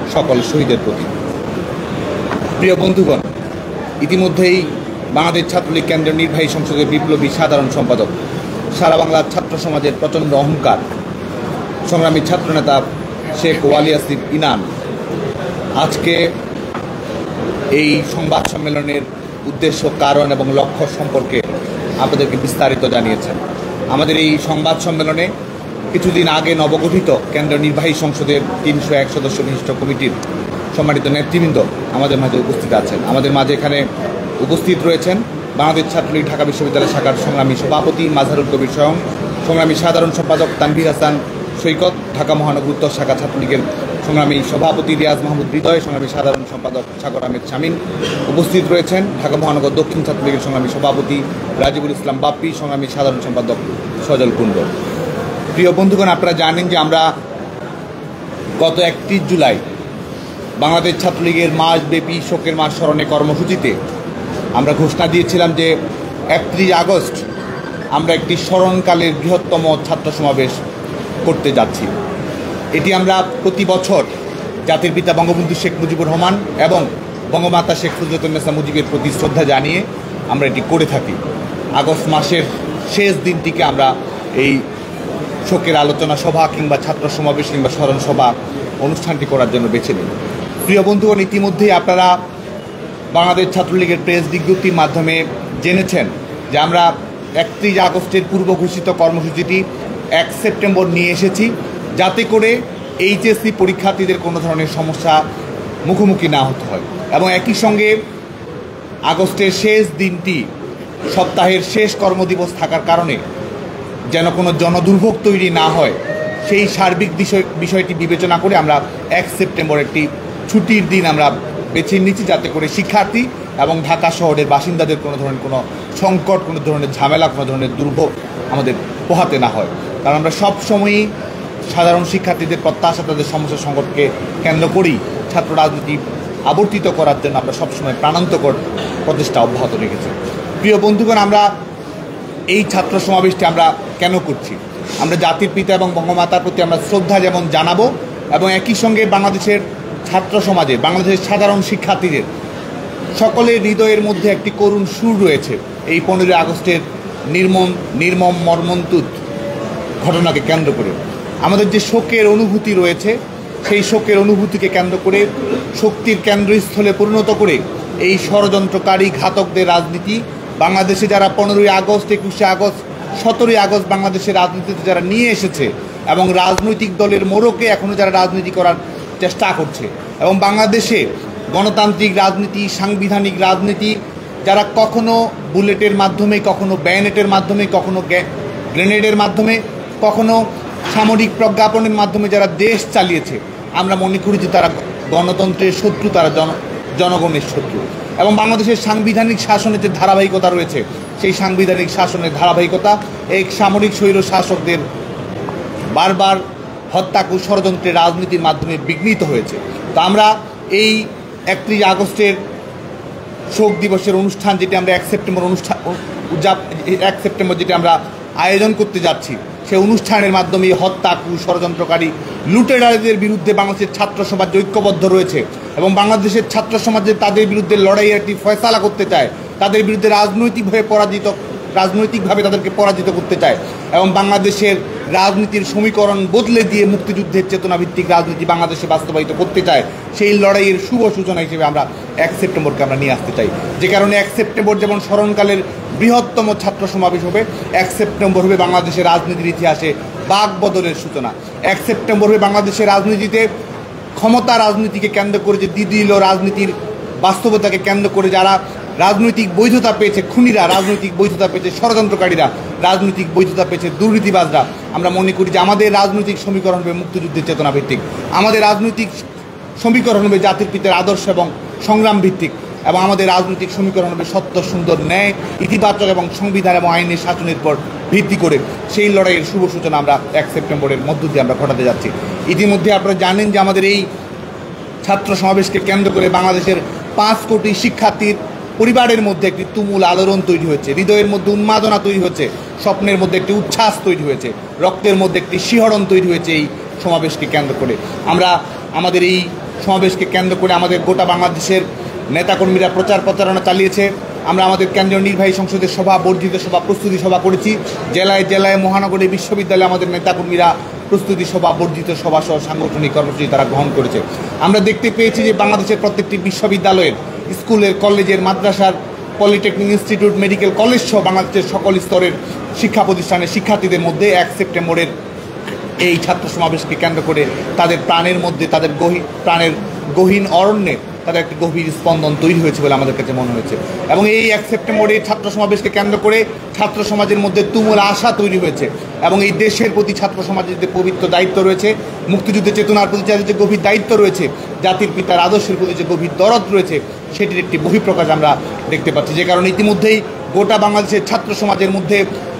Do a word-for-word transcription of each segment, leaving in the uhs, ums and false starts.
সকল শহীদের প্রতি। প্রিয় বন্ধুগণ, ইতিমধ্যেই বাংলাদেশ ছাত্রলীগ কেন্দ্রীয় নির্বাহী সংসদের বিপ্লবী সাধারণ সম্পাদক, সারা বাংলার ছাত্র সমাজের প্রচণ্ড অহংকার, সংগ্রামী ছাত্রনেতা শেখ ওয়ালি আসিফ ইনান আজকে এই সংবাদ সম্মেলনের উদ্দেশ্য, কারণ এবং লক্ষ্য সম্পর্কে আপনাদেরকে বিস্তারিত জানিয়েছেন। আমাদের এই সংবাদ সম্মেলনে কিছুদিন আগে নবগঠিত কেন্দ্রীয় নির্বাহী সংসদের তিনশো এক সদস্য বিশিষ্ট কমিটির সম্মানিত নেতৃবৃন্দ আমাদের মাঝে উপস্থিত আছেন। আমাদের মাঝে এখানে উপস্থিত রয়েছেন বাংলাদেশ ছাত্রলীগ ঢাকা বিশ্ববিদ্যালয় শাখার সংগ্রামী সভাপতি মাজহারুল কবির স্বয়ং, সংগ্রামী সাধারণ সম্পাদক তানভীর হাসান সৈকত, ঢাকা মহানগর উত্তর শাখা ছাত্রলীগের সংগ্রামী সভাপতি রিয়াজ মাহমুদ হৃদয়, সংগ্রামী সাধারণ সম্পাদক সাগর আহমেদ শামীম। উপস্থিত রয়েছেন ঢাকা মহানগর দক্ষিণ ছাত্রলীগের সংগ্রামী সভাপতি রাজিবুল ইসলাম বাপ্পি, সংগ্রামী সাধারণ সম্পাদক সজল কুণ্ড। প্রিয় বন্ধুগণ, আপনারা জানেন যে আমরা গত একত্রিশ জুলাই বাংলাদেশ ছাত্রলীগের মাসব্যাপী শোকের মাস স্মরণে কর্মসূচিতে আমরা ঘোষণা দিয়েছিলাম যে একত্রিশ আগস্ট আমরা একটি স্মরণকালের বৃহত্তম ছাত্র সমাবেশ করতে যাচ্ছি। এটি আমরা প্রতি বছর জাতির পিতা বঙ্গবন্ধু শেখ মুজিবুর রহমান এবং বঙ্গমাতা শেখ মুজিবুন্নেছা মুজিবের প্রতি শ্রদ্ধা জানিয়ে আমরা এটি করে থাকি। আগস্ট মাসের শেষ দিনটিকে আমরা এই শোকের আলোচনা সভা কিংবা ছাত্র সমাবেশ কিংবা স্মরণ সভা অনুষ্ঠানটি করার জন্য বেছে নিই। প্রিয় বন্ধুগণ, ইতিমধ্যেই আপনারা বাংলাদেশ ছাত্রলীগের প্রেস বিজ্ঞপ্তির মাধ্যমে জেনেছেন যে আমরা একত্রিশ আগস্টের পূর্ব ঘোষিত কর্মসূচিটি এক সেপ্টেম্বর নিয়ে এসেছি, যাতে করে এইচএসসি পরীক্ষার্থীদের কোনো ধরনের সমস্যা মুখোমুখি না হতে হয় এবং একই সঙ্গে আগস্টের শেষ দিনটি সপ্তাহের শেষ কর্মদিবস থাকার কারণে যেন কোনো জনদুর্ভোগ তৈরি না হয়, সেই সার্বিক বিষয় বিষয়টি বিবেচনা করে আমরা এক সেপ্টেম্বর একটি ছুটির দিন আমরা বেছে নিচ্ছি, যাতে করে শিক্ষার্থী এবং ঢাকা শহরের বাসিন্দাদের কোনো ধরনের কোনো সংকট, কোনো ধরনের ঝামেলা, কোনো ধরনের দুর্ভোগ আমাদের পোহাতে না হয়। কারণ আমরা সবসময়ই সাধারণ শিক্ষার্থীদের প্রত্যাশা, তাদের সমস্যা সংকটকে কেন্দ্র করেই ছাত্র রাজনীতি আবর্তিত করার জন্য আমরা সবসময় প্রাণান্তকর প্রচেষ্টা অব্যাহত রেখেছি। প্রিয় বন্ধুগণ, আমরা এই ছাত্র সমাবেশটি আমরা কেন করছি? আমরা জাতির পিতা এবং বঙ্গমাতার প্রতি আমরা শ্রদ্ধা যেমন জানাবো এবং একই সঙ্গে বাংলাদেশের ছাত্র সমাজে, বাংলাদেশের সাধারণ শিক্ষার্থীদের সকলের হৃদয়ের মধ্যে একটি করুণ সুর রয়েছে এই পনেরোই আগস্টের নির্মম নির্মম মর্মন্তুদ ঘটনাকে কেন্দ্র করে। আমাদের যে শোকের অনুভূতি রয়েছে, সেই শোকের অনুভূতিকে কেন্দ্র করে শক্তির কেন্দ্রস্থলে পরিণত করে এই ষড়যন্ত্রকারী ঘাতকদের রাজনীতি বাংলাদেশে যারা পনেরোই আগস্ট, একুশে আগস্ট, সতেরোই আগস্ট বাংলাদেশের রাজনীতিতে যারা নিয়ে এসেছে এবং রাজনৈতিক দলের মোড়কে এখনও যারা রাজনীতি করার চেষ্টা করছে এবং বাংলাদেশে গণতান্ত্রিক রাজনীতি, সাংবিধানিক রাজনীতি যারা কখনো বুলেটের মাধ্যমে, কখনো ব্যানেটের মাধ্যমে, কখনো গ্রেনেডের মাধ্যমে, কখনো সামরিক প্রজ্ঞাপনের মাধ্যমে যারা দেশ চালিয়েছে, আমরা মনে করি যে তারা গণতন্ত্রের শত্রু, তারা জন জনগণের শত্রু। এবং বাংলাদেশের সাংবিধানিক শাসনের যে ধারাবাহিকতা রয়েছে, সেই সাংবিধানিক শাসনের ধারাবাহিকতা এই সামরিক স্বৈর শাসকদের বারবার হত্যা ও ষড়যন্ত্রের রাজনীতির মাধ্যমে বিঘ্নিত হয়েছে। তো আমরা এই একত্রিশ আগস্টের শোক দিবসের অনুষ্ঠান, যেটি আমরা এক সেপ্টেম্বর অনুষ্ঠান এক সেপ্টেম্বর যেটি আমরা আয়োজন করতে যাচ্ছি, সেই অনুষ্ঠানের মাধ্যমে হত্যা ও ষড়যন্ত্রকারী লুটেরাদের বিরুদ্ধে বাংলাদেশের ছাত্র সমাজ ঐক্যবদ্ধ রয়েছে এবং বাংলাদেশের ছাত্র সমাজে তাদের বিরুদ্ধে লড়াইয়ের একটি ফয়সালা করতে চায়, তাদের বিরুদ্ধে রাজনৈতিকভাবে পরাজিত রাজনৈতিকভাবে তাদেরকে পরাজিত করতে চায় এবং বাংলাদেশের রাজনীতির সমীকরণ বদলে দিয়ে মুক্তিযুদ্ধের চেতনাভিত্তিক রাজনীতি বাংলাদেশে বাস্তবায়িত করতে চায়। সেই লড়াইয়ের শুভ সূচনা হিসেবে আমরা এক সেপ্টেম্বরকে আমরা নিয়ে আসতে চাই। যে কারণে এক সেপ্টেম্বর যেমন স্মরণকালের বৃহত্তম ছাত্র সমাবেশ হবে, এক সেপ্টেম্বর হবে বাংলাদেশের রাজনীতির ইতিহাসে বাক বদলের সূচনা। এক সেপ্টেম্বর হবে বাংলাদেশের রাজনীতিতে ক্ষমতা রাজনীতিকে কেন্দ্র করে যে দ্বিদলীয় রাজনীতির বাস্তবতাকে কেন্দ্র করে যারা রাজনৈতিক বৈধতা পেয়েছে, খুনিরা রাজনৈতিক বৈধতা পেয়েছে, ষড়যন্ত্রকারীরা রাজনৈতিক বৈধতা পেয়েছে, দুর্নীতিবাজরা, আমরা মনে করি যে আমাদের রাজনৈতিক সমীকরণ হবে মুক্তিযুদ্ধের চেতনা ভিত্তিক, আমাদের রাজনৈতিক সমীকরণ হবে জাতির পিতার আদর্শ এবং সংগ্রাম ভিত্তিক, এবং আমাদের রাজনৈতিক সমীকরণ হবে সত্য, সুন্দর, ন্যায়, ইতিবাচক এবং সংবিধান এবং আইনের শাসনের পর ভিত্তি করে। সেই লড়াইয়ের শুভ সূচনা আমরা এক সেপ্টেম্বরের মধ্য দিয়ে আমরা ঘটাতে যাচ্ছি। ইতিমধ্যে আপনারা জানেন যে আমাদের এই ছাত্র সমাবেশকে কেন্দ্র করে বাংলাদেশের পাঁচ কোটি শিক্ষার্থীর পরিবারের মধ্যে একটি তুমুল আলোড়ন তৈরি হয়েছে, হৃদয়ের মধ্যে উন্মাদনা তৈরি হয়েছে, স্বপ্নের মধ্যে একটি উচ্ছ্বাস তৈরি হয়েছে, রক্তের মধ্যে একটি শিহরণ তৈরি হয়েছে এই সমাবেশকে কেন্দ্র করে। আমরা আমাদের এই সমাবেশকে কেন্দ্র করে আমাদের গোটা বাংলাদেশের নেতাকর্মীরা প্রচার প্রচারণা চালিয়েছে। আমরা আমাদের কেন্দ্রীয় নির্বাহী সংসদের সভা, বর্ধিত সভা, প্রস্তুতি সভা করেছি। জেলায় জেলায় মহানগরে বিশ্ববিদ্যালয়ে আমাদের নেতাকর্মীরা প্রস্তুতি সভা, বর্ধিত সভা সহ সাংগঠনিক কর্মসূচি তারা গ্রহণ করেছে। আমরা দেখতে পেয়েছি যে বাংলাদেশের প্রত্যেকটি বিশ্ববিদ্যালয়ের, স্কুলের, কলেজের, মাদ্রাসার, পলিটেকনিক ইনস্টিটিউট, মেডিকেল কলেজ সহ বাংলাদেশের সকল স্তরের শিক্ষা প্রতিষ্ঠানের শিক্ষার্থীদের মধ্যে এক সেপ্টেম্বরের এই ছাত্র সমাবেশকে কেন্দ্র করে তাদের প্রাণের মধ্যে, তাদের গহীন প্রাণের গহীন অরণ্যে তাদের একটি গভীর স্পন্দন তৈরি হয়েছে বলে আমাদের কাছে মনে হয়েছে। এবং এই এক সেপ্টেম্বরে ছাত্র সমাবেশকে কেন্দ্র করে ছাত্র সমাজের মধ্যে তুমুল আশা তৈরি হয়েছে এবং এই দেশের প্রতি ছাত্র সমাজের যে পবিত্র দায়িত্ব রয়েছে, মুক্তিযুদ্ধের চেতনার প্রতি যে গভীর দায়িত্ব রয়েছে, জাতির পিতার আদর্শের প্রতি যে গভীর দরদ রয়েছে, সেটির একটি বহিঃপ্রকাশ আমরা দেখতে পাচ্ছি। যে কারণে ইতিমধ্যেই গোটা বাংলাদেশের ছাত্র সমাজের মধ্যে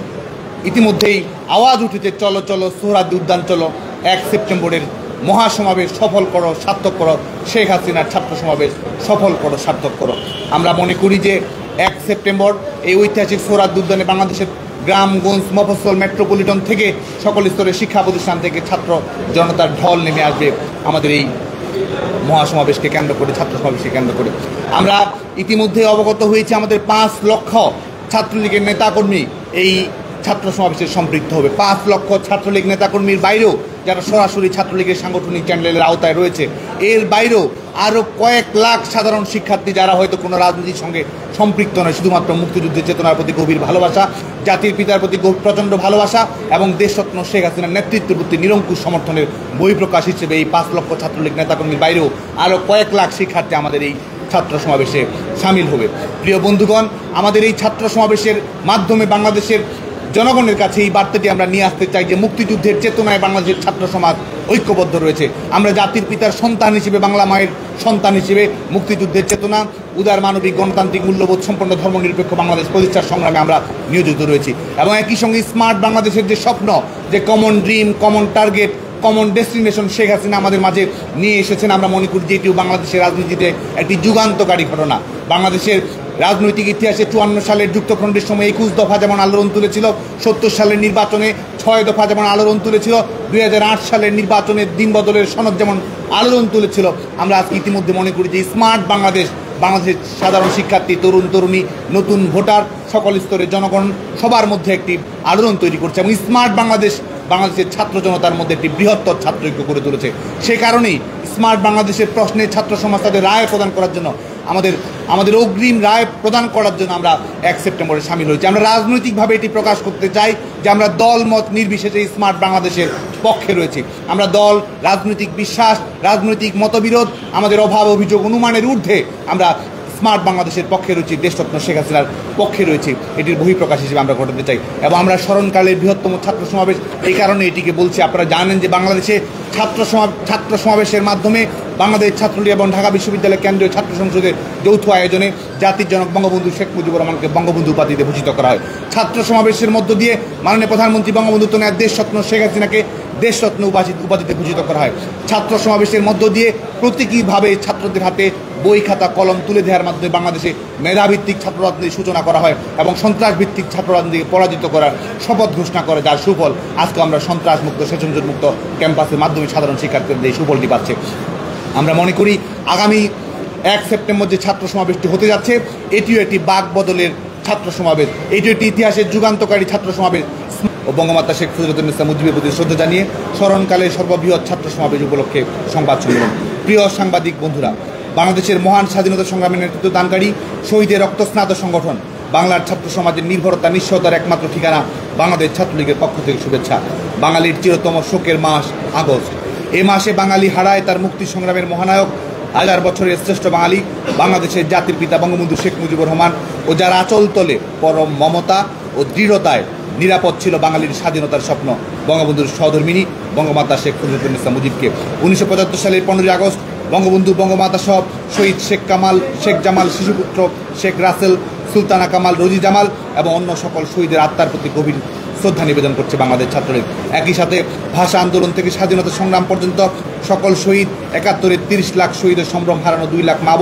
ইতিমধ্যেই আওয়াজ উঠেছে, চলো চলো সোহরাওয়ার্দী উদ্যান চলো, এক সেপ্টেম্বরের মহাসমাবেশ সফল করো, সার্থক করো, শেখ হাসিনার ছাত্র সমাবেশ সফল করো, সার্থক করো। আমরা মনে করি যে এক সেপ্টেম্বর এই ঐতিহাসিক সোহরাওয়ার্দী উদ্যানে বাংলাদেশের গ্রামগঞ্জ, মফস্বল, মেট্রোপলিটন থেকে সকল স্তরের শিক্ষা প্রতিষ্ঠান থেকে ছাত্র জনতার ঢল নেমে আসবে আমাদের এই মহাসমাবেশকে কেন্দ্র করে, ছাত্র সমাবেশকে কেন্দ্র করে। আমরা ইতিমধ্যে অবগত হয়েছি আমাদের পাঁচ লক্ষ ছাত্রলীগের নেতাকর্মী এই ছাত্র সমাবেশে সম্পৃক্ত হবে। পাঁচ লক্ষ ছাত্রলীগ নেতাকর্মীর বাইরেও যারা সরাসরি ছাত্রলীগের সাংগঠনিক চ্যানেলের আওতায় রয়েছে, এর বাইরেও আরও কয়েক লাখ সাধারণ শিক্ষার্থী যারা হয়তো কোনো রাজনীতির সঙ্গে সম্পৃক্ত নয়, শুধুমাত্র মুক্তিযুদ্ধের চেতনার প্রতি গভীর ভালোবাসা, জাতির পিতার প্রতি প্রচণ্ড ভালোবাসা এবং দেশরত্ন শেখ হাসিনার নেতৃত্বের প্রতি নিরঙ্কুশ সমর্থনের বহিঃপ্রকাশ হিসেবে এই পাঁচ লক্ষ ছাত্রলীগ নেতাকর্মীর বাইরেও আরও কয়েক লাখ শিক্ষার্থী আমাদের এই ছাত্র সমাবেশে সামিল হবে। প্রিয় বন্ধুগণ, আমাদের এই ছাত্র সমাবেশের মাধ্যমে বাংলাদেশের জনগণের কাছে এই বার্তাটি আমরা নিয়ে আসতে চাই যে মুক্তিযুদ্ধের চেতনায় বাংলাদেশের ছাত্র সমাজ ঐক্যবদ্ধ রয়েছে। আমরা জাতির পিতার সন্তান হিসেবে, বাংলা মায়ের সন্তান হিসেবে মুক্তিযুদ্ধের চেতনা, উদার মানবিক গণতান্ত্রিক মূল্যবোধ সম্পন্ন ধর্মনিরপেক্ষ বাংলাদেশ প্রতিষ্ঠার সংগ্রামে আমরা নিয়োজিত রয়েছি। এবং একই সঙ্গে স্মার্ট বাংলাদেশের যে স্বপ্ন, যে common dream, common target, common destination Sheikh Hasina আমাদের মাঝে নিয়ে এসেছেন, আমরা মনে করি যে এটিও বাংলাদেশের রাজনীতিতে একটি যুগান্তকারী ঘটনা। বাংলাদেশের রাজনৈতিক ইতিহাসে চুয়ান্ন সালের যুক্তফ্রন্টের সময় একুশ দফা যেমন আলোড়ন তুলেছিল, সত্তর সালের নির্বাচনে ছয় দফা যেমন আলোড়ন তুলেছিল, দুই হাজার আট সালের নির্বাচনের দিন বদলের সনদ যেমন আলোড়ন তুলেছিল, আমরা আজকে ইতিমধ্যে মনে করি যে স্মার্ট বাংলাদেশ, বাংলাদেশের সাধারণ শিক্ষার্থী, তরুণ তরুণী, নতুন ভোটার, সকল স্তরের জনগণ সবার মধ্যে একটি আলোড়ন তৈরি করছে এবং স্মার্ট বাংলাদেশ বাংলাদেশের ছাত্র জনতার মধ্যে একটি বৃহত্তর ছাত্র ঐক্য করে তুলেছে। সে কারণেই স্মার্ট বাংলাদেশের প্রশ্নে ছাত্র সমাজ তাদের রায় প্রদান করার জন্য, আমাদের আমাদের অগ্রিম রায় প্রদান করার জন্য আমরা এক সেপ্টেম্বরে সামিল হয়েছি। আমরা রাজনৈতিকভাবে এটি প্রকাশ করতে চাই যে আমরা দল মত নির্বিশেষে স্মার্ট বাংলাদেশের পক্ষে রয়েছি। আমরা দল, রাজনৈতিক বিশ্বাস, রাজনৈতিক মতবিরোধ, আমাদের অভাব, অভিযোগ, অনুমানের ঊর্ধ্বে আমরা স্মার্ট বাংলাদেশের পক্ষে রয়েছি, দেশরত্ন শেখ হাসিনার পক্ষে রয়েছি, এটির বহিঃপ্রকাশ হিসেবে আমরা ঘটাতে চাই। এবং আমরা স্মরণকালের বৃহত্তম ছাত্র সমাবেশ এই কারণে এটিকে বলছি, আপনারা জানেন যে বাংলাদেশে ছাত্র ছাত্র সমাবেশের মাধ্যমে বাংলাদেশ ছাত্রলীগ এবং ঢাকা বিশ্ববিদ্যালয় কেন্দ্রীয় ছাত্র সংসদের যৌথ আয়োজনে জাতির জনক বঙ্গবন্ধু শেখ মুজিবুর রহমানকে বঙ্গবন্ধু উপাধিতে ভূষিত করা হয়। ছাত্র সমাবেশের মধ্য দিয়ে মাননীয় প্রধানমন্ত্রী বঙ্গবন্ধু তনয়া দেশরত্ন শেখ হাসিনাকে দেশরত্ন উপাধি উপাধিতে ভূষিত করা হয়। ছাত্র সমাবেশের মধ্য দিয়ে প্রতীকীভাবে ছাত্রদের হাতে বই, খাতা, কলম তুলে দেওয়ার মাধ্যমে বাংলাদেশে মেধাভিত্তিক ছাত্র রাজনীতির সূচনা করা হয় এবং সন্ত্রাস ভিত্তিক ছাত্র রাজনীতিকে পরাজিত করার শপথ ঘোষণা করে, যার সুফল আজকে আমরা সন্ত্রাসমুক্ত, সেশনজট-মুক্ত ক্যাম্পাসের মাধ্যমে সাধারণ শিক্ষার্থীদের এই সুফলটি পাচ্ছে। আমরা মনে করি আগামী এক সেপ্টেম্বর যে ছাত্র সমাবেশটি হতে যাচ্ছে, এটিও একটি বাক বদলের ছাত্র সমাবেশ, এটিও একটি ইতিহাসের যুগান্তকারী ছাত্র সমাবেশ ও বঙ্গমাতা শেখ মুজিবুর মুজিবের প্রতি শ্রদ্ধা জানিয়ে স্মরণকালের সর্ববৃহৎ ছাত্র সমাবেশ উপলক্ষে সংবাদ সম্মেলন। প্রিয় সাংবাদিক বন্ধুরা, বাংলাদেশের মহান স্বাধীনতা সংগ্রামের নেতৃত্ব দানকারী শহীদের রক্তস্নাত সংগঠন বাংলার ছাত্র সমাজের নির্ভরতা, নিশ্চয়তার একমাত্র ঠিকানা বাংলাদেশ ছাত্রলীগের পক্ষ থেকে শুভেচ্ছা। বাঙালির চিরতম শোকের মাস আগস্ট, এ মাসে বাঙালি হারায় তার মুক্তি সংগ্রামের মহানায়ক, হাজার বছরের শ্রেষ্ঠ বাঙালি, বাংলাদেশের জাতির পিতা বঙ্গবন্ধু শেখ মুজিবুর রহমান, ও যার আঁচল তলে পরম মমতা ও দৃঢ়তায় নিরাপদ ছিল বাঙালির স্বাধীনতার স্বপ্ন, বঙ্গবন্ধুর সহধর্মিনী বঙ্গমাতা শেখ মুজিবুর মুজিবকে। উনিশশো পঁচাত্তর সালের পনেরোই আগস্ট বঙ্গবন্ধু, বঙ্গমাতা সহ শহীদ শেখ কামাল, শেখ জামাল শিশুপুত্র, শেখ রাসেল, সুলতানা কামাল, রোজি জামাল এবং অন্য সকল শহীদের আত্মার প্রতি গভীর শ্রদ্ধা নিবেদন করছে বাংলাদেশ ছাত্রলীগ। একই সাথে ভাষা আন্দোলন থেকে স্বাধীনতা সংগ্রাম পর্যন্ত সকল শহীদ, একাত্তরের তিরিশ লাখ শহীদের সম্ভ্রম হারানো দুই লাখ মা বোন,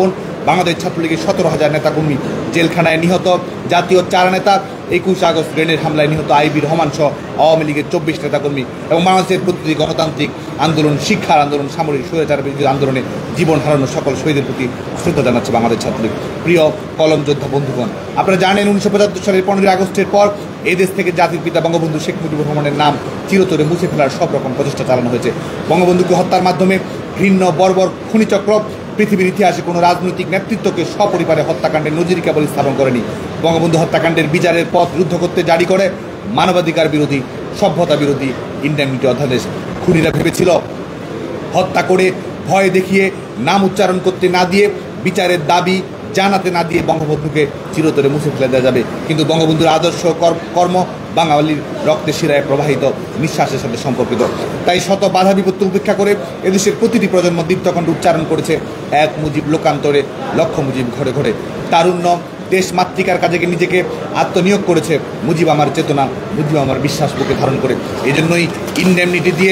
বাংলাদেশ ছাত্রলীগের সতেরো হাজার নেতাকর্মী জেলখানায় নিহত, জাতীয় চার নেতা একুশে আগস্ট গ্রেনেড হামলায় নিহত আইবি রহমান সহ আওয়ামী লীগের চব্বিশ নেতাকর্মী এবং বাংলাদেশের প্রতিটি গণতান্ত্রিক আন্দোলন, শিক্ষার আন্দোলন, সামরিক স্বৈরাচার বিরোধী আন্দোলনে জীবন হারানো সকল শহীদের প্রতি শ্রদ্ধা জানাচ্ছে বাংলাদেশ ছাত্রলীগ। প্রিয় কলম যোদ্ধা বন্ধুগণ, আপনারা জানেন উনিশশো পঁচাত্তর সালের পনেরোই আগস্টের পর এই দেশ থেকে জাতির পিতা বঙ্গবন্ধু শেখ মুজিবুর রহমানের নাম চিরতরে মুছে ফেলার সব রকম প্রচেষ্টা চালানো হয়েছে। বঙ্গবন্ধুকে হত্যার মাধ্যমে ঘৃণ্য বর্বর খুনিচক্র পৃথিবীর ইতিহাসে কোনো রাজনৈতিক নেতৃত্বকে সপরিবারে হত্যাকাণ্ডের নজির কেবল স্থাপন করেনি, বঙ্গবন্ধু হত্যাকাণ্ডের বিচারের পথ রুদ্ধ করতে জারি করে মানবাধিকার বিরোধী, সভ্যতা বিরোধী ইন্ডেমনিটি অধ্যাদেশ। খুনিরা ভেবেছিল হত্যা করে, ভয় দেখিয়ে, নাম উচ্চারণ করতে না দিয়ে, বিচারের দাবি জানাতে না দিয়ে বঙ্গবন্ধুকে চিরতরে মুছে ফেলে দেওয়া যাবে। কিন্তু বঙ্গবন্ধুর আদর্শ কর্ম বাঙালির রক্তে শিরায় প্রবাহিত, নিঃশ্বাসের সাথে সম্পর্কিত। তাই শত বাধা বিপত্তি উপেক্ষা করে এদেশের প্রতিটি প্রজন্ম দীপ্তকণ্ঠ উচ্চারণ করেছে এক মুজিব লোকান্তরে, লক্ষ মুজিব ঘরে ঘরে। তারুণ্য দেশ মাতৃকার কাজে নিজেকে আত্মনিয়োগ করেছে মুজিব আমার চেতনা, মুজিব আমার বিশ্বাস বুকে ধারণ করে। এই জন্যই ইন্ডেমনিটি দিয়ে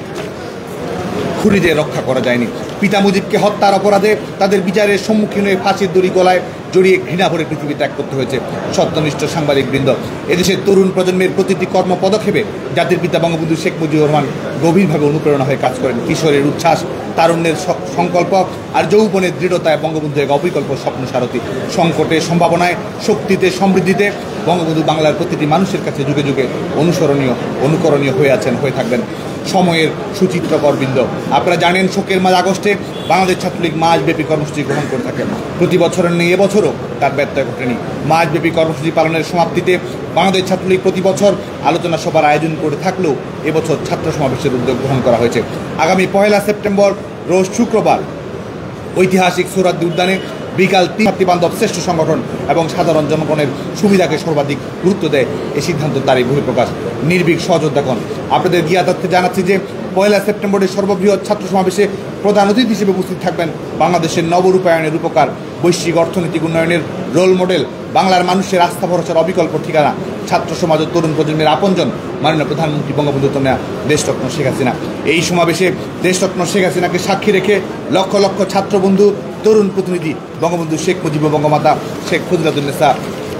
খুনিদের রক্ষা করা যায়নি। পিতা মুজিবকে হত্যার অপরাধে তাদের বিচারের সম্মুখীন হয়ে ফাঁসির দড়ি গলায় জড়িয়ে ঘৃণা ভরে পৃথিবী ত্যাগ করতে হয়েছে সত্যনিষ্ঠ সাংবাদিকবৃন্দ। এদেশের তরুণ প্রজন্মের প্রতিটি কর্ম পদক্ষেপে জাতির পিতা বঙ্গবন্ধু শেখ মুজিবুর রহমান গভীরভাবে অনুপ্রেরণা হয়ে কাজ করেন। কিশোরের উচ্ছ্বাস, তারুণ্যের সংকল্প আর যৌবনের দৃঢ়তায় বঙ্গবন্ধু এক অবিকল্প স্বপ্ন সারথী। সংকটে, সম্ভাবনায়, শক্তিতে, সমৃদ্ধিতে বঙ্গবন্ধু বাংলার প্রতিটি মানুষের কাছে যুগে যুগে অনুসরণীয়, অনুকরণীয় হয়ে আছেন, হয়ে থাকবেন। সময়ের সুচিত্রকরবৃন্দ, আপনারা জানেন শোকের মাস আগস্টে বাংলাদেশ ছাত্রলীগ মাসব্যাপী কর্মসূচি গ্রহণ করে থাকে। প্রতি বছরের নেই এবছরও তার ব্যত্যয় ঘটেনি। মাসব্যাপী কর্মসূচি পালনের সমাপ্তিতে বাংলাদেশ ছাত্রলীগ প্রতি বছর আলোচনা সভার আয়োজন করে থাকলেও এবছর ছাত্র সমাবেশের উদ্যোগ গ্রহণ করা হয়েছে। আগামী পয়লা সেপ্টেম্বর রোজ শুক্রবার ঐতিহাসিক সোহরাওয়ার্দী উদ্যানে বিকাল তিন ছাত্রী বান্ধব শ্রেষ্ঠ সংগঠন এবং সাধারণ জনগণের সুবিধাকে সর্বাধিক গুরুত্ব দেয় এই সিদ্ধান্ত তারই বহিঃপ্রকাশ। নির্ভীক সহযোদ্ধাগণ, আপনাদের জ্ঞাতার্থে জানাচ্ছি যে পয়লা সেপ্টেম্বরের সর্ববৃহৎ ছাত্র সমাবেশে প্রধান অতিথি হিসেবে উপস্থিত থাকবেন বাংলাদেশের নবরূপায়ণের রূপকার, বৈশ্বিক অর্থনৈতিক উন্নয়নের রোল মডেল, বাংলার মানুষের আস্থা ভরসার অবিকল্প ঠিকানা, ছাত্র সমাজ ও তরুণ প্রজন্মের আপনজন মাননীয় প্রধানমন্ত্রী বঙ্গবন্ধু কন্যা দেশরত্ন শেখ হাসিনা। এই সমাবেশে দেশরত্ন শেখ হাসিনাকে সাক্ষী রেখে লক্ষ লক্ষ ছাত্রবন্ধু, তরুণ প্রতিনিধি, বঙ্গবন্ধু শেখ মুজিব, বঙ্গমাতা শেখ ফজিলাতুন্নেসা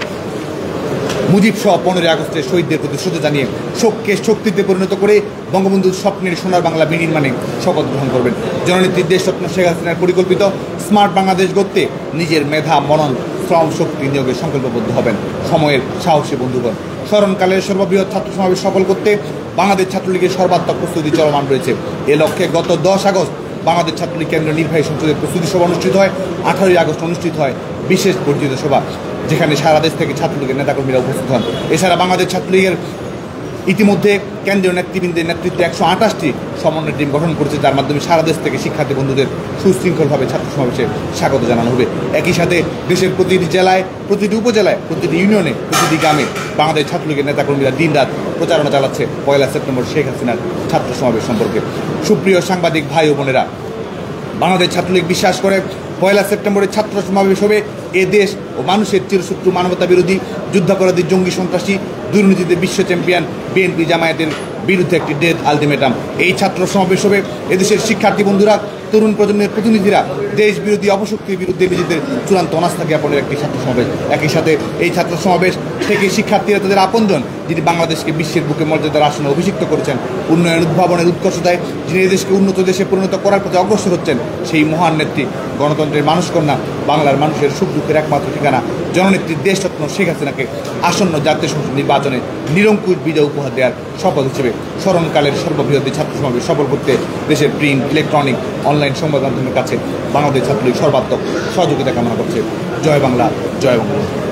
মুজিব সহ পনেরোই আগস্টের শহীদদের প্রতি শ্রদ্ধা জানিয়ে শোককে শক্তিতে পরিণত করে বঙ্গবন্ধুর স্বপ্নের সোনার বাংলা বিনির্মাণে শপথ গ্রহণ করবেন। জননেত্রী দেশরত্ন শেখ হাসিনার পরিকল্পিত স্মার্ট বাংলাদেশ গড়তে নিজের মেধা, মনন, শ্রম শক্তি নিয়োগে সংকল্পবদ্ধ হবেন সময়ের সাহসী বন্ধুগণ। স্মরণকালের সর্ববৃহৎ ছাত্র সমাবেশ সফল করতে বাংলাদেশ ছাত্রলীগের সর্বাত্মক প্রস্তুতি চলমান রয়েছে। এ লক্ষ্যে গত দশ আগস্ট বাংলাদেশ ছাত্রলীগ কেন্দ্রীয় নির্বাহী সংসদের প্রস্তুতি সভা অনুষ্ঠিত হয়। আঠারোই আগস্ট অনুষ্ঠিত হয় বিশেষ বর্ধিত সভা, যেখানে সারা দেশ থেকে ছাত্রলীগের নেতাকর্মীরা উপস্থিত হন। এছাড়া বাংলাদেশ ছাত্রলীগের ইতিমধ্যে কেন্দ্রীয় নেতৃবৃন্দের নেতৃত্বে একশো আঠাশটি সমন্বয় টিম গঠন করেছে, যার মাধ্যমে সারা দেশ থেকে শিক্ষার্থী বন্ধুদের সুশৃঙ্খলভাবে ছাত্র সমাবেশে স্বাগত জানানো হবে। একই সাথে দেশের প্রতিটি জেলায়, প্রতিটি উপজেলায়, প্রতিটি ইউনিয়নে, প্রতিটি গ্রামে বাংলাদেশ ছাত্রলীগের নেতাকর্মীরা দিনরাত প্রচারণা চালাচ্ছে পয়লা সেপ্টেম্বর শেখ হাসিনার ছাত্র সমাবেশ সম্পর্কে। সুপ্রিয় সাংবাদিক ভাই ও বোনেরা, বাংলাদেশ ছাত্রলীগ বিশ্বাস করে পয়লা সেপ্টেম্বরের ছাত্র সমাবেশ হবে এ দেশ ও মানুষের চিরশত্রু, মানবতা বিরোধী, যুদ্ধাপরাধী, জঙ্গি সন্ত্রাসী, দুর্নীতিতে বিশ্ব চ্যাম্পিয়ন বিএনপি জামায়াতের বিরুদ্ধে একটি ডেথ আলটিমেটাম। এই ছাত্র সমাবেশ হবে এদেশের শিক্ষার্থী বন্ধুরা, তরুণ প্রজন্মের প্রতিনিধিরা দেশ বিরোধী অপশক্তির বিরুদ্ধে নিজেদের চূড়ান্ত অনাস্থা জ্ঞাপনের একটি ছাত্র সমাবেশ। একই সাথে এই ছাত্র সমাবেশ থেকে শিক্ষার্থীরা তাদের আপনজন, যিনি বাংলাদেশকে বিশ্বের বুকে মর্যাদার আসনে অভিষিক্ত করেছেন, উন্নয়ন উদ্ভাবনের উৎকর্ষতায় যিনি এই দেশকে উন্নত দেশে পরিণত করার পথে অগ্রসর হচ্ছেন, সেই মহান নেত্রী, গণতন্ত্রের মানুষকন্যা, বাংলার মানুষের সুখ দুঃখের একমাত্র ঠিকানা জননেত্রী দেশরত্ন শেখ হাসিনাকে আসন্ন জাতীয় সংসদ নির্বাচনে নিরঙ্কুশ বিজয় উপহার দেওয়ার শপথ হিসেবে স্মরণকালের সর্ববৃহৎ ছাত্র সমাবেশ সফল করতে দেশের প্রিন্ট, ইলেকট্রনিক, অনলাইন সংবাদ মাধ্যমের কাছে বাংলাদেশ ছাত্রলীগ সর্বাত্মক সহযোগিতা কামনা করছে। জয় বাংলা, জয় বঙ্গবন্ধু।